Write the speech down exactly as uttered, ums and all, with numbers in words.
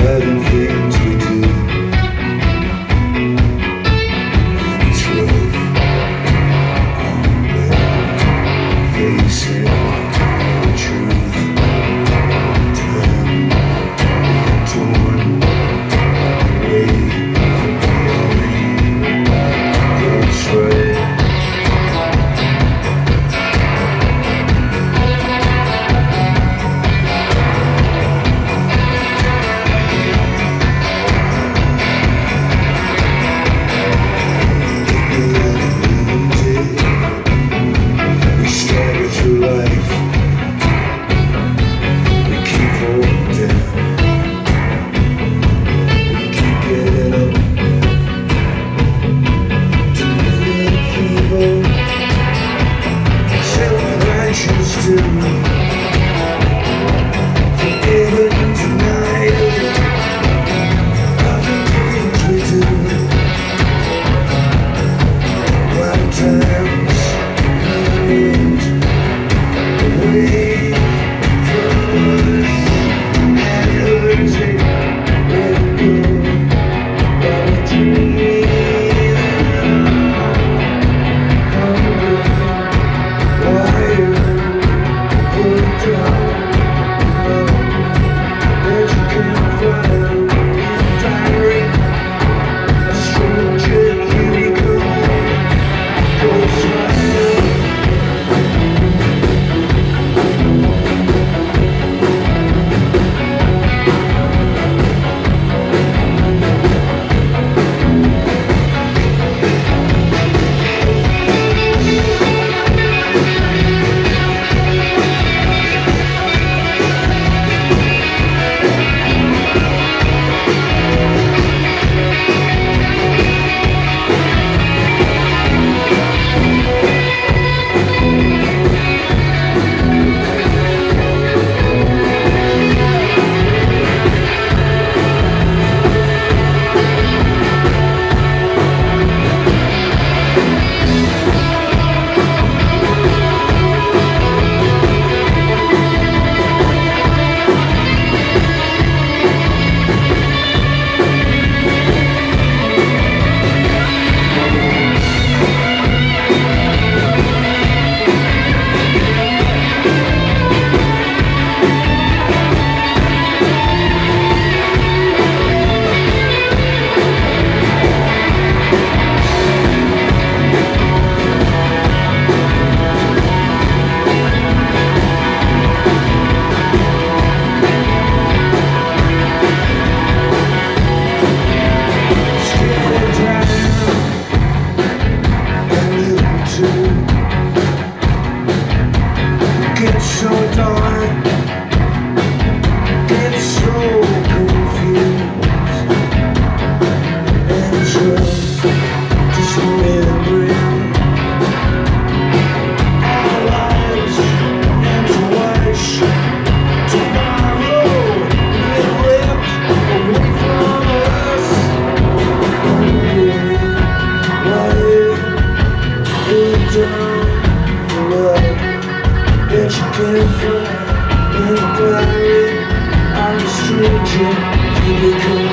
certain things we do. It's rough, I'm facing the truth. Turn, torn away from the that's right. So dark, get so confused, and it's rough, just remembering our lives and to watch tomorrow get ripped away from us. Why it down love that you can't find in a diary? I'm a stranger to become.